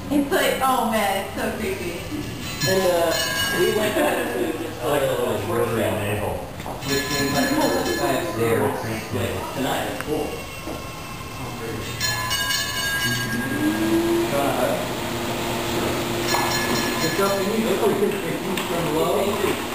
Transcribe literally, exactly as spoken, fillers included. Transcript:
It's like, oh man, it's so creepy. And uh, we went back to just I like the little rotary navel. which means like back there tonight at four. Uh, the company, if we can, if you from low.